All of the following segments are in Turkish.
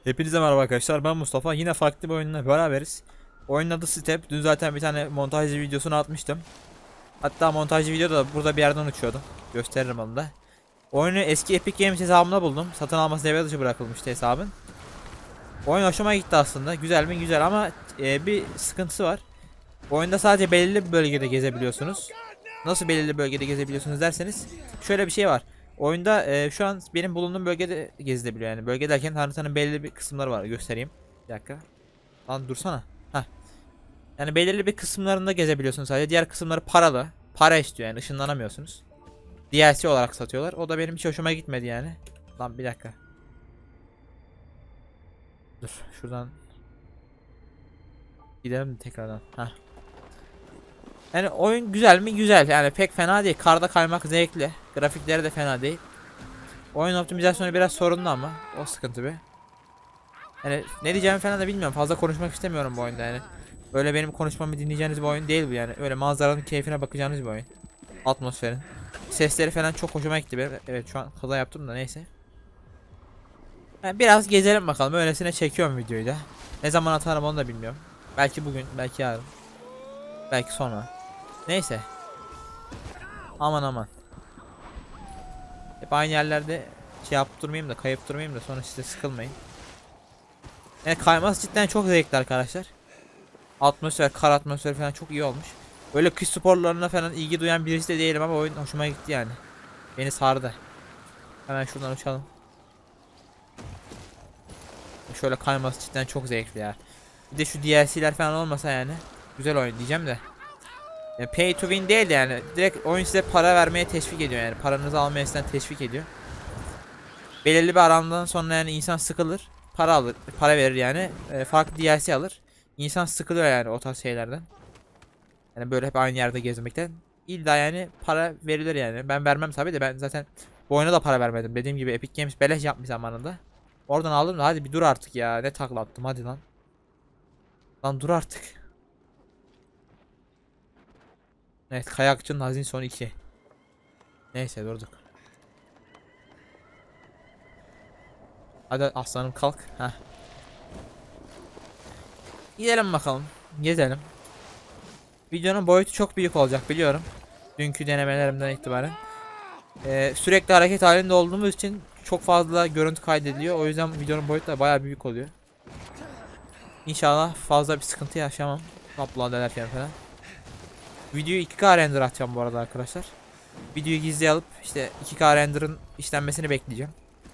Hepinize merhaba arkadaşlar, ben Mustafa. Yine farklı bir oyunla beraberiz. Oyunun adı Step. Dün zaten bir tane montajlı videosunu atmıştım. Hatta montajlı video da burada bir yerden uçuyordu. Gösteririm onu da. Oyunu eski Epic Games hesabımda buldum. Satın alması devre dışı bırakılmıştı hesabın. Oyun hoşuma gitti aslında. Güzel mi? Güzel ama bir sıkıntısı var. Oyunda sadece belirli bir bölgede gezebiliyorsunuz. Nasıl belirli bölgede gezebiliyorsunuz derseniz, şöyle bir şey var. Oyunda şu an benim bulunduğum bölgede gezilebiliyor yani. Bölge derken haritanın belirli bir kısımları var. Göstereyim. Bir dakika. Lan dursana. Heh. Yani belirli bir kısımlarında gezebiliyorsunuz sadece. Diğer kısımları paralı. Para istiyor yani, ışınlanamıyorsunuz. DLC olarak satıyorlar. O da benim hiç hoşuma gitmedi yani. Lan bir dakika. Dur şuradan gidelim tekrardan. Heh. Yani oyun güzel mi? Güzel. Yani pek fena değil. Karda kaymak zevkli. Grafikleri de fena değil. Oyun optimizasyonu biraz sorunlu ama o sıkıntı bir. Yani ne diyeceğimi falan da bilmiyorum. Fazla konuşmak istemiyorum bu oyunda yani. Böyle benim konuşmamı dinleyeceğiniz bir oyun değil bu yani. Öyle manzaranın keyfine bakacağınız bir oyun. Atmosferin. Sesleri falan çok hoşuma gitti benim. Evet, şu an kaza yaptım da neyse. Yani biraz gezelim bakalım. Öylesine çekiyorum videoyu da. Ne zaman atarım onu da bilmiyorum. Belki bugün, belki yarın. Belki sonra. Neyse. Aman aman. Hep aynı yerlerde şey yapıp durmayayım da, kayıp durmayayım da sonra size sıkılmayın. Yani kayması cidden çok zevkli arkadaşlar. Atmosfer, kar atmosferi falan çok iyi olmuş. Böyle kış sporlarına falan ilgi duyan birisi de değilim ama oyun hoşuma gitti yani. Beni sardı. Hemen şuradan uçalım. Şöyle kayması cidden çok zevkli ya. Bir de şu DLC'ler falan olmasa yani güzel oyun diyeceğim de. Yani pay to win değil yani. Direkt oyun size para vermeye teşvik ediyor yani. Paranızı almaya sizden teşvik ediyor. Belirli bir arandan sonra yani insan sıkılır. Para alır, para verir yani. Farklı DLC alır. İnsan sıkılıyor yani o tarz şeylerden. Yani böyle hep aynı yerde gezmekten. İlla yani para verilir yani. Ben vermem tabi de, ben zaten bu oyuna da para vermedim. Dediğim gibi Epic Games beleş yapmış zamanında. Oradan aldım da hadi bir dur artık ya. Ne takla attım hadi lan. Lan dur artık. Evet, kayakçının hazin son 2. Neyse durduk. Hadi aslanım kalk. Heh. Gidelim bakalım. Gezelim. Videonun boyutu çok büyük olacak biliyorum. Dünkü denemelerimden itibaren. Sürekli hareket halinde olduğumuz için çok fazla görüntü kaydediliyor. O yüzden videonun boyutu da bayağı büyük oluyor. İnşallah fazla bir sıkıntı yaşamam. Upload ederken falan. Videoyu 2K render atacağım bu arada arkadaşlar. Videoyu gizli alıp işte 2K render'ın işlenmesini bekleyeceğim.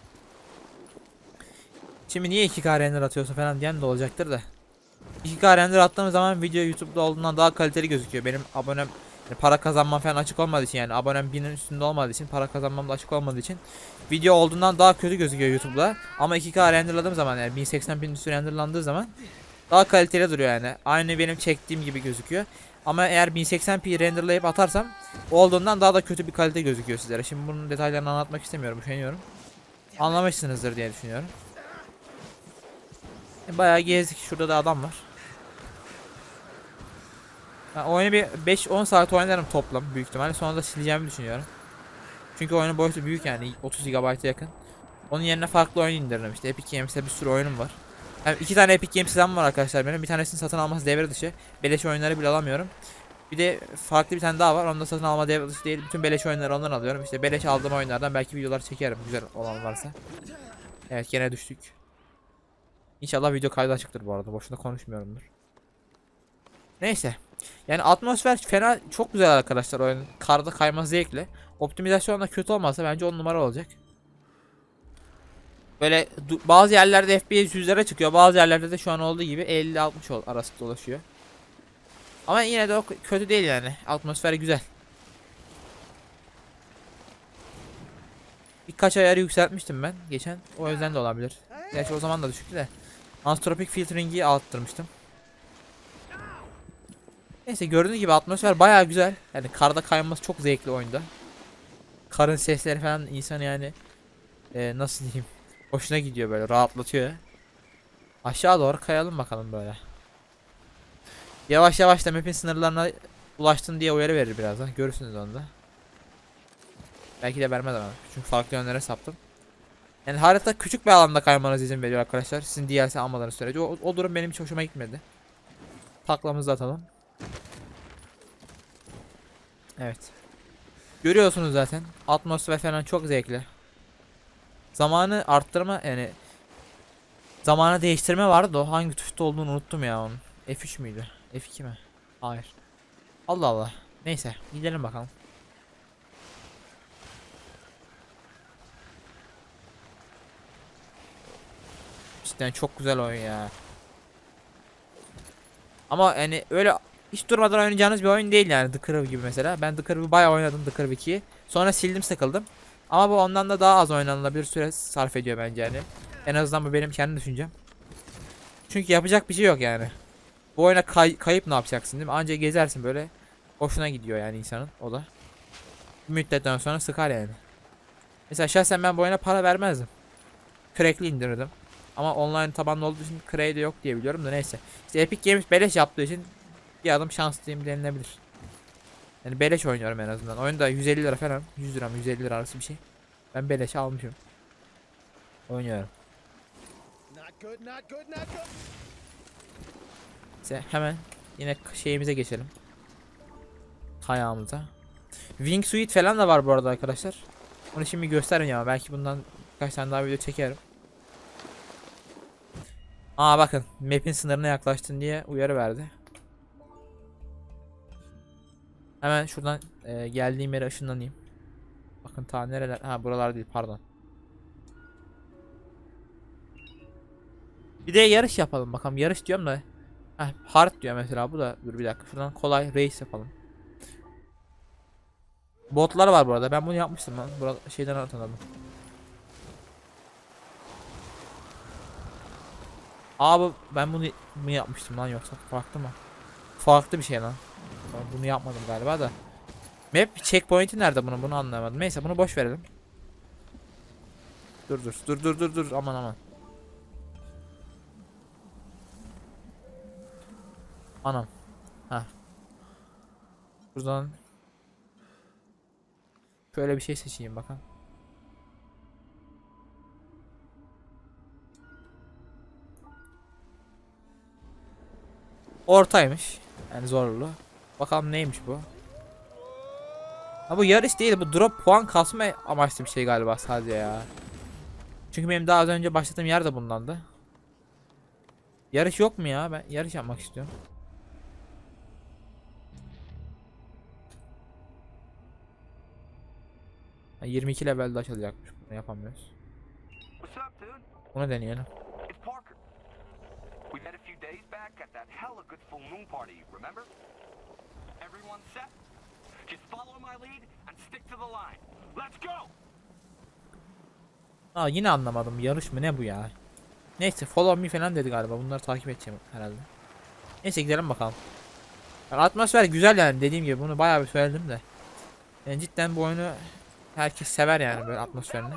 Şimdi niye 2K render atıyorsun falan diyen de olacaktır da. 2K render attığım zaman video YouTube'da olduğundan daha kaliteli gözüküyor. Benim abonem yani para kazanmam falan açık olmadığı için, yani abonem 1000'in üstünde olmadığı için, para kazanmam da açık olmadığı için video olduğundan daha kötü gözüküyor YouTube'da. Ama 2K renderladığım zaman, yani 1080p üstü renderlandığı zaman daha kaliteli duruyor yani. Aynı benim çektiğim gibi gözüküyor. Ama eğer 1080p renderlayıp atarsam olduğundan daha da kötü bir kalite gözüküyor sizlere. Şimdi bunun detaylarını anlatmak istemiyorum, üşeniyorum. Anlamışsınızdır diye düşünüyorum. Bayağı gezdik. Şurada da adam var. Ben oyunu bir 5-10 saat oynarım toplam büyük ihtimalle. Sonra da sileceğimi düşünüyorum. Çünkü oyunun boyutu büyük yani, 30 GB'a yakın. Onun yerine farklı oyun indiririm işte. Epic Games'te bir sürü oyunum var. Yani 2 tane Epic Games hesabım var arkadaşlar benim. Bir tanesini satın alması devre dışı. Beleş oyunları bile alamıyorum. Bir de farklı bir tane daha var. Onu da satın alma devre dışı değil. Bütün beleş oyunları ondan alıyorum. İşte beleş aldığım oyunlardan belki videolar çekerim. Güzel olan varsa. Evet, gene düştük. İnşallah video kaydı açıktır bu arada. Boşuna konuşmuyorumdur. Neyse. Yani atmosfer fena, çok güzel arkadaşlar oyun. Karda kayma zevkli. Optimizasyon da kötü olmazsa bence 10 numara olacak. Böyle bazı yerlerde FPS 100'lere çıkıyor. Bazı yerlerde de şu an olduğu gibi 50-60 arası dolaşıyor. Ama yine de o kötü değil yani. Atmosfer güzel. Birkaç ayarı yükseltmiştim ben geçen. O yüzden de olabilir. Gerçi o zaman da düşüktü de. Anthropic filtering'i arttırmıştım. Neyse, gördüğünüz gibi atmosfer bayağı güzel. Yani karda kayması çok zevkli oyunda. Karın sesleri falan insanı yani nasıl diyeyim, hoşuna gidiyor, böyle rahatlatıyor. Aşağı doğru kayalım bakalım böyle. Yavaş yavaş da map'in sınırlarına ulaştın diye uyarı verir birazdan. Görürsünüz onu da. Belki de vermez ama. Çünkü farklı yönlere saptım. Yani harita küçük bir alanda kaymanıza izin veriyor arkadaşlar. Sizin DLC almalarınız sürece. O durum benim hiç hoşuma gitmedi. Taklamızı atalım. Evet. Görüyorsunuz zaten. Atmosfer falan çok zevkli. Zamanı arttırma yani zamanı değiştirme vardı da o hangi tuşta olduğunu unuttum ya onun. F3 müydü? F2 mi? Hayır. Allah Allah. Neyse gidelim bakalım. Cidden çok güzel oyun ya. Ama yani öyle hiç durmadan oynayacağınız bir oyun değil yani The Crew gibi mesela. Ben The Crew'u bayağı oynadım, The Crew 2'yi. Sonra sildim, sıkıldım. Ama bu ondan da daha az oynanılabilir süre sarf ediyor bence yani. En azından bu benim kendi düşüncem. Çünkü yapacak bir şey yok yani. Bu oyuna kayıp ne yapacaksın değil mi? Anca gezersin böyle. Hoşuna gidiyor yani insanın o da. Bir müddetten sonra sıkar yani. Mesela şahsen ben bu oyuna para vermezdim. Crack'li indirdim. Ama online tabanlı olduğu için Crack'de yok diye biliyorum da neyse. İşte Epic Games beleş yaptığı için bir adım şanslıyım denilebilir. Yani beleş oynuyorum en azından. Oyunda 150 lira falan. 100 lira mı 150 lira arası bir şey. Ben beleş almışım. Oynuyorum. İşte hemen yine şeyimize geçelim. Kayağımıza. Wingsuit falan da var bu arada arkadaşlar. Onu şimdi göstermeyeceğim ama belki bundan birkaç tane daha video çekerim. Aa bakın map'in sınırına yaklaştın diye uyarı verdi. Hemen şuradan geldiğim yere ışınlanayım. Bakın ta nereler? Ha buralar değil pardon. Bir de yarış yapalım bakalım. Yarış diyorum da. Heh, hard diyor mesela bu da. Dur bir dakika şuradan kolay race yapalım. Botlar var burada. Ben bunu yapmıştım lan. Burada şeyden hatırladım. Abi ben bunu mu yapmıştım lan yoksa farklı mı? Farklı bir şey lan. Ben bunu yapmadım galiba da. Map checkpoint'i nerede bunun? Bunu anlamadım. Neyse bunu boş verelim. Dur aman aman. Anam. Ha. Buradan şöyle bir şey seçeyim bakalım. Ortaymış. Yani zorlu. Bakalım neymiş bu? Ha bu yarış değil, bu drop puan kasma amaçlı bir şey galiba sadece ya. Çünkü benim daha az önce başladığım yer de bundandı. Yarış yok mu ya? Ben yarış yapmak istiyorum. Ha, 22 levelde açılacakmış. Bunu yapamıyoruz. Bunu deneyelim. Aa yine anlamadım. Yarış mı ne bu ya? Neyse follow me falan dedi galiba. Bunları takip edeceğim herhalde. Neyse gidelim bakalım. Yani atmosfer güzel yani dediğim gibi bunu bayağı bir söyledim de. Yani cidden bu oyunu herkes sever yani böyle atmosferini.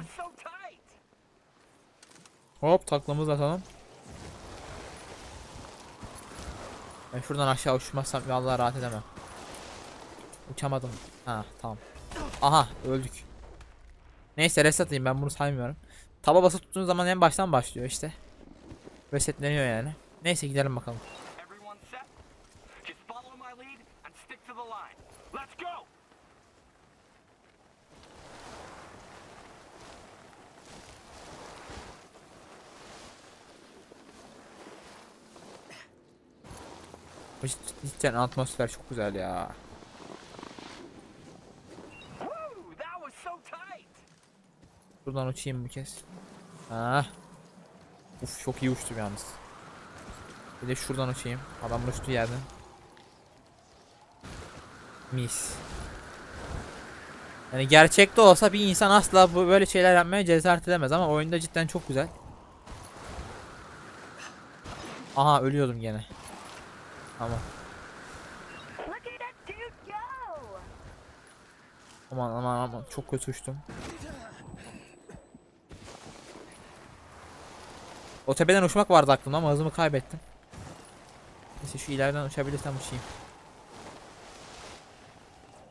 Hop taklamızı atalım. Ben şuradan aşağı uçmazsam vallahi rahat edemem. Uçamadım. Ha tamam. Aha öldük. Neyse reset atayım, ben bunu saymıyorum. Taba basıp tuttuğun zaman en baştan başlıyor işte. Resetleniyor yani. Neyse gidelim bakalım. Cidden atmosfer çok güzel ya. Buradan uçayım bir kez. Ah. Uf çok iyi uçtum yalnız. Bir de şuradan uçayım. Adamın uçtuğu yerden. Mis. Yani gerçekte olsa bir insan asla bu böyle şeyler yapmaya cesaret edemez ama oyunda cidden çok güzel. Aha ölüyordum gene. Tamam. Aman çok kötü uçtum. O tepeden uçmak vardı aklımda ama hızımı kaybettim. Neyse şu ileriden uçabilirsem uçayım.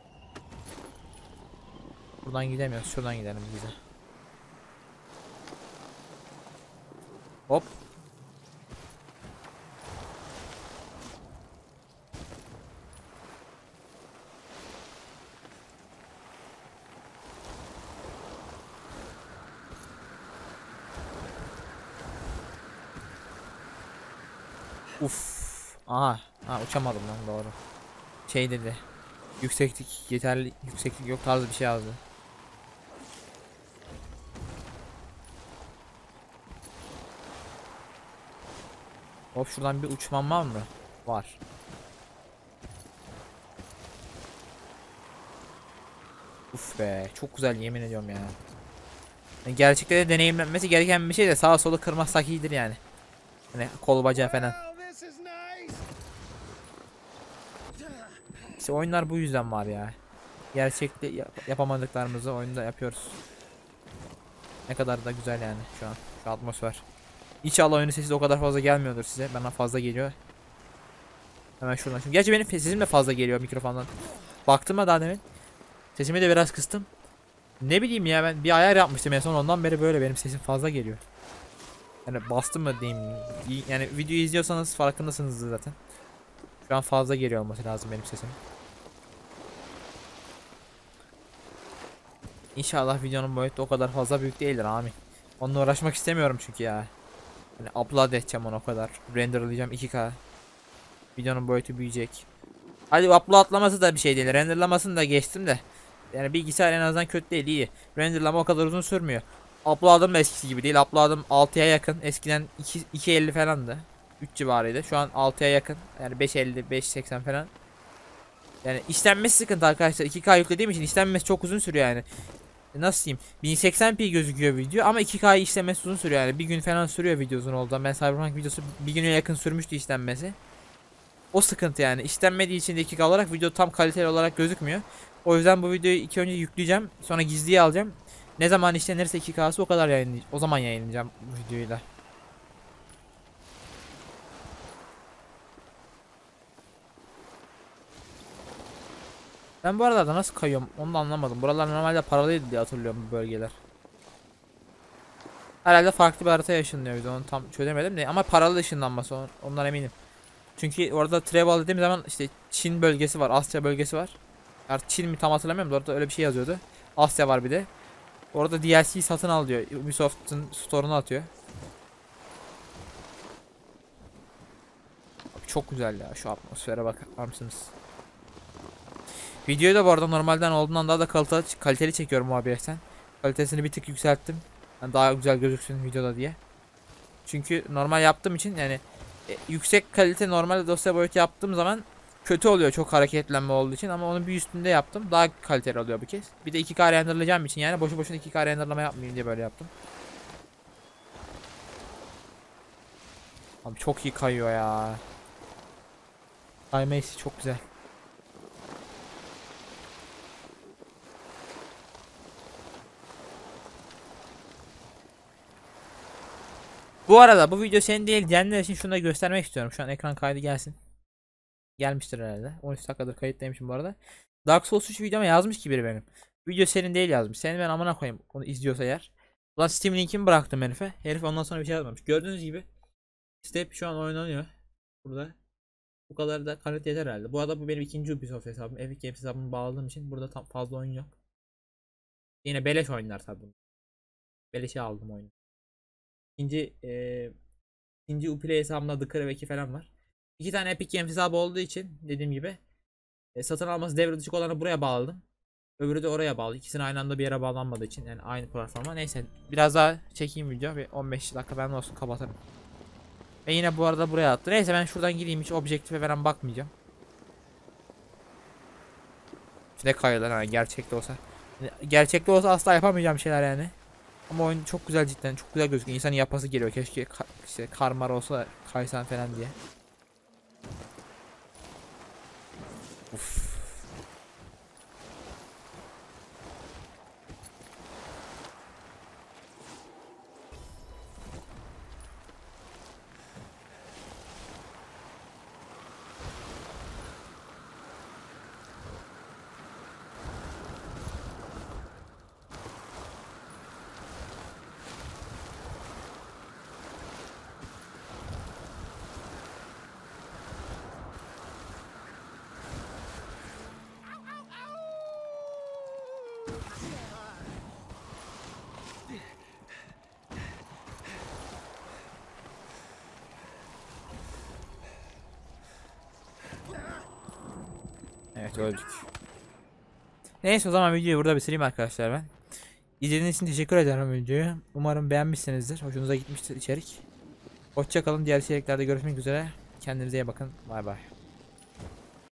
Buradan gidemiyoruz. Şuradan gidelim bize. Hop. Uf. Aha. Ha, uçamadım lan, doğru. Şey dedi. Yükseklik yeterli, yükseklik yok tarzı bir şey yazdı. Hop, şuradan bir uçmam var mı? Var. Uf be, çok güzel, yemin ediyorum ya. Yani gerçekte de deneyimlenmesi gereken bir şey de sağa solu kırmazsak iyidir yani. Hani kol bacağı falan. İşte oyunlar bu yüzden var ya. Gerçekte yapamadıklarımızı oyunda yapıyoruz. Ne kadar da güzel yani şu an. Şu atmosfer. İnşallah oyunun sesi de o kadar fazla gelmiyordur size. Bana fazla geliyor. Hemen şuradan. Şimdi gerçi benim sesim de fazla geliyor mikrofondan. Baktım da daha demin. Sesimi de biraz kıstım. Ne bileyim ya, ben bir ayar yapmıştım en son, ondan beri böyle benim sesim fazla geliyor. Yani bastım mı diyeyim. Yani videoyu izliyorsanız farkındasınız zaten. Şu an fazla geliyor olması lazım benim sesim. İnşallah videonun boyutu o kadar fazla büyük değildir, amin. Onunla uğraşmak istemiyorum çünkü ya. Hani upload edeceğim onu o kadar. Renderlayacağım 2K. Videonun boyutu büyüyecek. Hadi uploadlaması da bir şey değil. Renderlamasını da geçtim de. Yani bilgisayar en azından kötü değil, iyi. Renderlama o kadar uzun sürmüyor. Upload'ım da eskisi gibi değil. Upload'ım 6'ya yakın. Eskiden 2.50 falandı. 3 civarıydı. Şu an 6'ya yakın. Yani 5.50, 5.80 falan. Yani işlenmesi sıkıntı arkadaşlar. 2K yüklediğim için işlenmesi çok uzun sürüyor yani. Nasıl diyeyim? 1080p gözüküyor video ama 2K işlemesi uzun sürüyor yani. Bir gün falan sürüyor video uzun olduğunda. Ben Cyberpunk videosu bir güne yakın sürmüştü işlenmesi. O sıkıntı yani. İşlenmediği için de 2K olarak video tam kaliteli olarak gözükmüyor. O yüzden bu videoyu ilk önce yükleyeceğim. Sonra gizliye alacağım. Ne zaman işlenirse 2K'sı o kadar yayınlayacağım. O zaman yayınlayacağım bu videoyu da. Ben bu arada nasıl kayıyorum onu da anlamadım. Buralar normalde paralıydı diye hatırlıyorum, bu bölgeler. Herhalde farklı bir harita yaşanıyor, biz onu tam çözemedim de, ama paralı ışınlanması ondan eminim. Çünkü orada travel dediğim zaman işte Çin bölgesi var, Asya bölgesi var. Artık Çin mi tam hatırlamıyorum da orada öyle bir şey yazıyordu. Asya var bir de. Orada DLC satın al diyor. Ubisoft'un store'una atıyor. Abi çok güzel ya, şu atmosfere bakar mısınız? Videoyu da bu arada normalden olduğundan daha da kaliteli çekiyorum OBS'ten. Kalitesini bir tık yükselttim. Yani daha güzel gözüksün videoda diye. Çünkü normal yaptığım için yani yüksek kalite normal dosya boyutu yaptığım zaman kötü oluyor çok hareketlenme olduğu için, ama onun bir üstünde yaptım. Daha kaliteli oluyor bu kez. Bir de 2K renderlayacağım için yani boşu boşuna 2K renderlama yapmayayım diye böyle yaptım. Abi çok iyi kayıyor ya. Kayması çok güzel. Bu arada bu video senin değil diyenler için şunu da göstermek istiyorum. Şu an ekran kaydı gelsin. Gelmiştir herhalde. 13 dakikadır kayıttaymışım bu arada. Dark Souls 3 videoma yazmış ki biri benim. Video senin değil yazmış. Senin ben amına koyayım onu izliyorsa eğer. Ulan Steam linkimi bıraktım herife. Herif ondan sonra bir şey yazmamış. Gördüğünüz gibi Step şu an oynanıyor. Burada. Bu kadar da kalite yeter herhalde. Bu arada bu benim ikinci Ubisoft hesabım. Epic Games hesabımı bağladığım için burada tam fazla oyun yok. Yine beleş oyunlar tabi. Beleşe aldım oyunu. İkinci ikinci Uplay hesabımda The Crew 2 falan var. İki tane Epic Games hesabı olduğu için dediğim gibi satın alması devre dışı olanı buraya bağladım. Öbürü de oraya bağlı. İkisini aynı anda bir yere bağlanmadığı için yani aynı platforma. Neyse biraz daha çekeyim video. Bir 15 dakika ben olsun kapatırım. Ve yine bu arada buraya attı. Neyse ben şuradan gideyim, hiç objektife falan bakmayacağım. Ne kayıyorlar ha, gerçekte olsa. Gerçekte olsa asla yapamayacağım şeyler yani. Ama oyun çok güzel, cidden çok güzel gözüküyor. İnsanın yapası geliyor. Keşke işte karmar olsa kaysan falan diye. Uf. Evet, öldük. Neyse, o zaman videoyu burada bitireyim arkadaşlar ben. İzlediğiniz için teşekkür ederim videoyu. Umarım beğenmişsinizdir. Hoşunuza gitmiştir içerik. Hoşça kalın. Diğer içeriklerde görüşmek üzere. Kendinize iyi bakın. Bay bay.